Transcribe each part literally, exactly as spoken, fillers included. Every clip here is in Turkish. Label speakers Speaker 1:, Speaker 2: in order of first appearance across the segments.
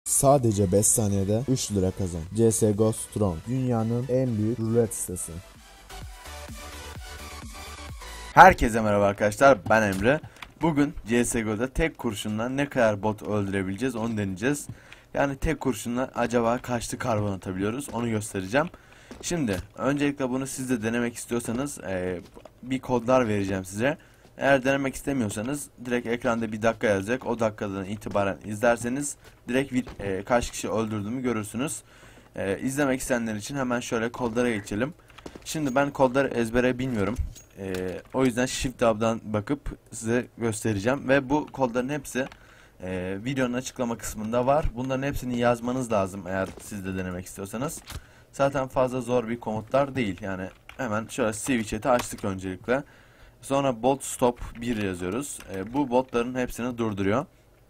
Speaker 1: Sadece beş saniyede üç lira kazan. C S G O Strong, dünyanın en büyük rulet sitesi.
Speaker 2: Herkese merhaba arkadaşlar, ben Emre. Bugün C S G O'da tek kurşunla ne kadar bot öldürebileceğiz onu deneyeceğiz. Yani tek kurşunla acaba kaçlı karbon atabiliyoruz onu göstereceğim. Şimdi öncelikle bunu siz de denemek istiyorsanız e, bir kodlar vereceğim size. Eğer denemek istemiyorsanız direkt ekranda bir dakika yazacak. O dakikadan itibaren izlerseniz direkt e, kaç kişi öldürdüğümü görürsünüz. E, izlemek isteyenler için hemen şöyle kodlara geçelim. Şimdi ben kodları ezbere bilmiyorum. Ee, o yüzden Shift Tab'dan bakıp size göstereceğim. Ve bu kodların hepsi e, videonun açıklama kısmında var. Bunların hepsini yazmanız lazım eğer siz de denemek istiyorsanız. Zaten fazla zor bir komutlar değil. Yani hemen şöyle C V chat'i açtık öncelikle. Sonra bot stop bir yazıyoruz. E, bu botların hepsini durduruyor.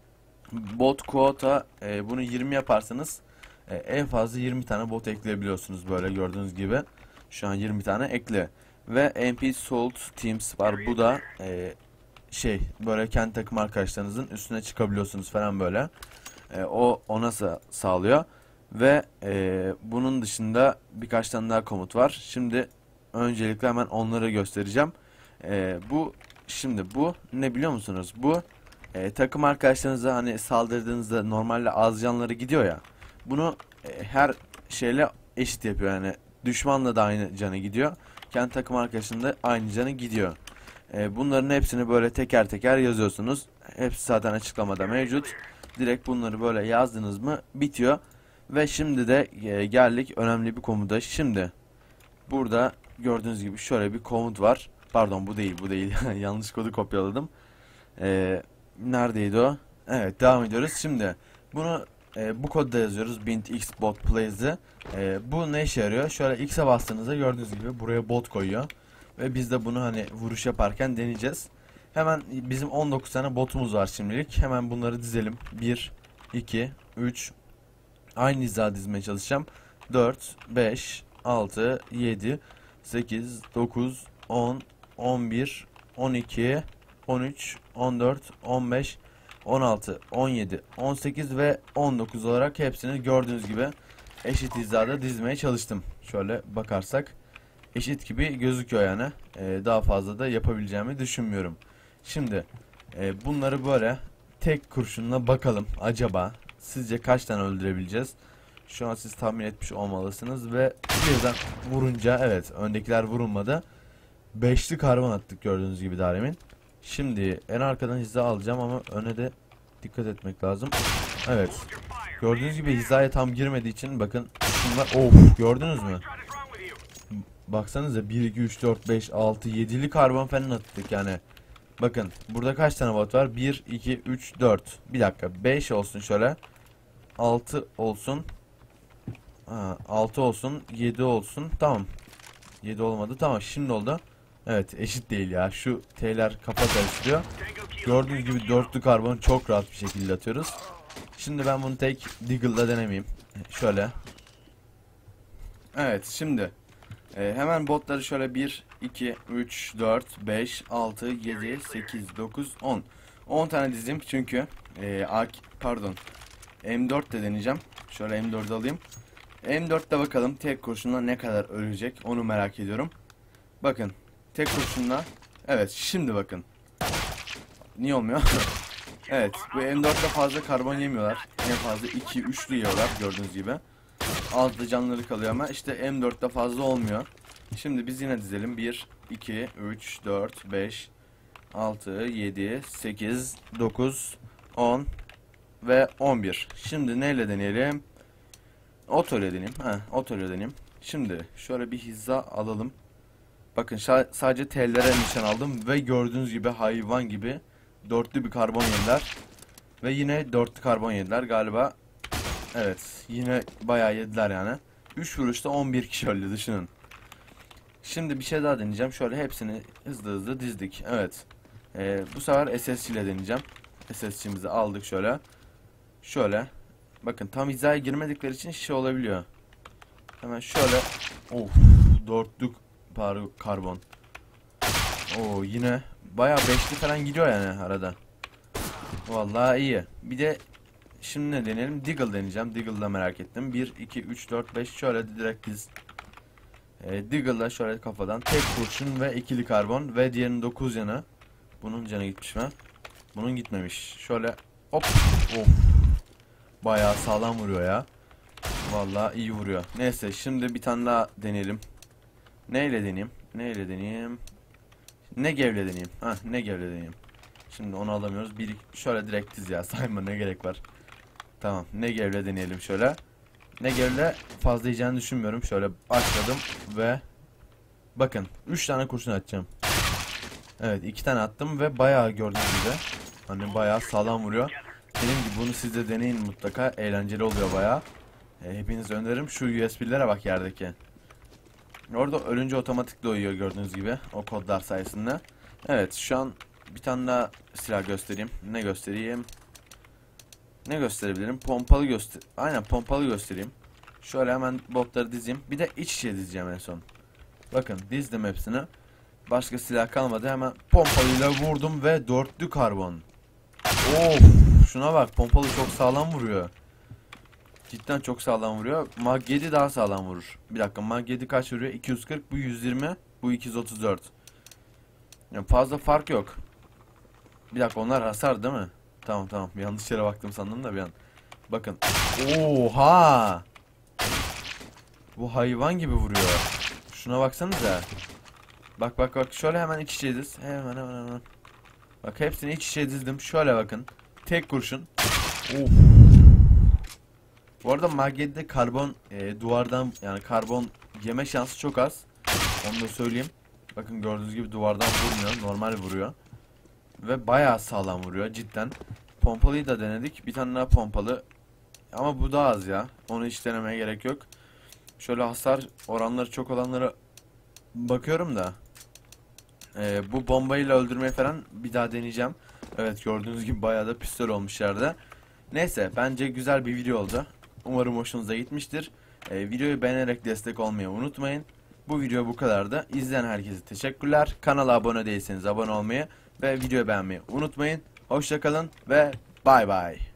Speaker 2: Bot quota e, bunu yirmi yaparsanız e, en fazla yirmi tane bot ekleyebiliyorsunuz, böyle gördüğünüz gibi. Şu an yirmi tane ekli. Ve M P Salt Teams var. Bu da e, şey böyle kendi takım arkadaşlarınızın üstüne çıkabiliyorsunuz falan böyle. E, o ona sa sağlıyor. Ve e, bunun dışında birkaç tane daha komut var. Şimdi öncelikle hemen onları göstereceğim. E, bu şimdi bu ne biliyor musunuz? Bu e, takım arkadaşlarınıza hani saldırdığınızda normalde az canları gidiyor ya. Bunu e, her şeyle eşit yapıyor yani. Düşmanla da aynı canı gidiyor. Kendi takım arkadaşında aynı canı gidiyor. E, bunların hepsini böyle teker teker yazıyorsunuz. Hepsi zaten açıklamada mevcut. Direkt bunları böyle yazdınız mı bitiyor. Ve şimdi de e, geldik önemli bir komuta. Şimdi burada gördüğünüz gibi şöyle bir komut var. Pardon, bu değil bu değil. Yanlış kodu kopyaladım. E, neredeydi o? Evet, devam ediyoruz. Şimdi bunu e, bu kodda yazıyoruz. Bint x bot plays'i. E, bu ne işe yarıyor? Şöyle x'e bastığınızda gördüğünüz gibi buraya bot koyuyor. Ve biz de bunu hani vuruş yaparken deneyeceğiz. Hemen bizim on dokuz tane botumuz var şimdilik. Hemen bunları dizelim. bir, iki, üç. Aynı hizada dizmeye çalışacağım. dört, beş, altı, yedi, sekiz, dokuz, on, on bir, on iki, on üç, on dört, on beş, on altı, on yedi, on sekiz ve on dokuz olarak hepsini gördüğünüz gibi eşit hizada dizmeye çalıştım. Şöyle bakarsak eşit gibi gözüküyor yani. Ee, daha fazla da yapabileceğimi düşünmüyorum. Şimdi e, bunları böyle tek kurşunla bakalım acaba sizce kaç tane öldürebileceğiz? Şu an siz tahmin etmiş olmalısınız ve birden vurunca, evet, öndekiler vurulmadı. Beşli karbon attık gördüğünüz gibi daha demin. Şimdi en arkadan hiza alacağım ama öne de dikkat etmek lazım. Evet. Gördüğünüz gibi hizaya tam girmediği için bakın şunlar, of, gördünüz mü? Baksanıza bir, iki, üç, dört, beş, altı, yedili karbon falan attık yani. Bakın burada kaç tane bot var? bir, iki, üç, dört. Bir dakika, beş olsun şöyle. altı olsun. Ha, altı olsun, yedi olsun. Tamam. yedi olmadı. Tamam, şimdi oldu. Evet, eşit değil ya. Şu T'ler kafa karıştırıyor. Gördüğünüz gibi dörtlü karbonu çok rahat bir şekilde atıyoruz. Şimdi ben bunu tek Deagle'da denemeyeyim. Şöyle. Evet, şimdi e, hemen botları şöyle bir, iki, üç, dört, beş, altı, yedi, sekiz, dokuz, on. on tane dizdim çünkü e, A K, pardon, M dört de deneyeceğim. Şöyle M dördü alayım. M dörtte bakalım tek kurşunla ne kadar ölecek onu merak ediyorum. Bakın tek kurşunla, evet, şimdi bakın. Niye olmuyor? Evet, bu M dörtte fazla karbon yemiyorlar. En fazla iki üçlü yiyorlar gördüğünüz gibi. Azda canları kalıyor ama işte M dörtte fazla olmuyor. Şimdi biz yine dizelim. bir, iki, üç, dört, beş, altı, yedi, sekiz, dokuz, on ve on bir. Şimdi neyle deneyelim? Oto ile deneyeyim. Heh, oto ile deneyeyim. Şimdi şöyle bir hiza alalım. Bakın sadece T'lere nişan aldım ve gördüğünüz gibi hayvan gibi dörtlü bir karbon yediler. Ve yine dörtlü karbon yediler galiba. Evet, yine bayağı yediler yani. üç vuruşta on bir kişi öldü, düşünün. Şimdi bir şey daha deneyeceğim. Şöyle hepsini hızlı hızlı dizdik. Evet. Ee, bu sefer S S C ile deneyeceğim. S S C'mizi aldık şöyle. Şöyle. Bakın tam hizaya girmedikleri için şey olabiliyor. Hemen şöyle. Of, dörtlük karbon. Oo, yine bayağı beşli falan gidiyor yani arada. Vallahi iyi. Bir de şimdi ne deneyelim? Deagle deneyeceğim. Deagle'da merak ettim. bir, iki, üç, dört, beş şöyle direkt diz. E, Deagle'da şöyle kafadan tek kurşun ve ikili karbon ve diğerinin dokuz yanı. Bunun canı gitmiş mi? Bunun gitmemiş. Şöyle hop. Of. Bayağı sağlam vuruyor ya. Vallahi iyi vuruyor. Neyse şimdi bir tane daha deneyelim. Neyle deneyeyim? Neyle deneyeyim? Ne gevle deneyeyim? Ha, ne gevle deneyeyim? Şimdi onu alamıyoruz. Bir şöyle direkt diz ya. Sayma ne gerek var. Tamam. Ne gevle deneyelim şöyle. Ne gevle fazla yiyeceğini düşünmüyorum. Şöyle başladım ve bakın üç tane kurşun atacağım. Evet, iki tane attım ve bayağı gördüğünüz gibi hani bayağı sağlam vuruyor. Dediğim gibi bunu siz de deneyin mutlaka. Eğlenceli oluyor bayağı. E, hepinize öneririm. Şu U S B'lere bak yerdeki. Orada ölünce otomatik doyuyor gördüğünüz gibi. O kodlar sayesinde. Evet, şu an bir tane daha silah göstereyim. Ne göstereyim? Ne gösterebilirim? Pompalı göster. Aynen pompalı göstereyim. Şöyle hemen botları dizeyim. Bir de iç içe dizeceğim en son. Bakın dizdim hepsini. Başka silah kalmadı. Hemen pompalıyla vurdum ve dörtlü karbon. Of, şuna bak, pompalı çok sağlam vuruyor. Cidden çok sağlam vuruyor. Mag yedi daha sağlam vurur. Bir dakika, Mag yedi kaç vuruyor? iki yüz kırk, bu yüz yirmi, bu iki yüz otuz dört. Yani fazla fark yok. Bir dakika, onlar hasar değil mi? Tamam tamam, yanlış yere baktım sandım da bir an. Bakın. Oha! Bu hayvan gibi vuruyor. Şuna baksanıza. Bak bak bak, şöyle hemen iç içe diz. Hemen hemen hemen. Bak hepsini iç içe dizdim. Şöyle bakın. Tek kurşun. Of. Bu arada Mag yedide karbon e, duvardan, yani karbon yeme şansı çok az. Onu da söyleyeyim. Bakın gördüğünüz gibi duvardan vurmuyor. Normal vuruyor. Ve bayağı sağlam vuruyor cidden. Pompalıyı da denedik. Bir tane daha pompalı. Ama bu daha az ya. Onu hiç denemeye gerek yok. Şöyle hasar oranları çok olanlara bakıyorum da. Ee, bu bombayla öldürmeyi falan bir daha deneyeceğim. Evet, gördüğünüz gibi bayağı da pistol olmuş yerde. Neyse, bence güzel bir video oldu. Umarım hoşunuza gitmiştir. Ee, videoyu beğenerek destek olmayı unutmayın. Bu video bu kadardı. İzleyen herkese teşekkürler. Kanala abone değilseniz abone olmayı ve videoyu beğenmeyi unutmayın. Hoşça kalın ve bay bay.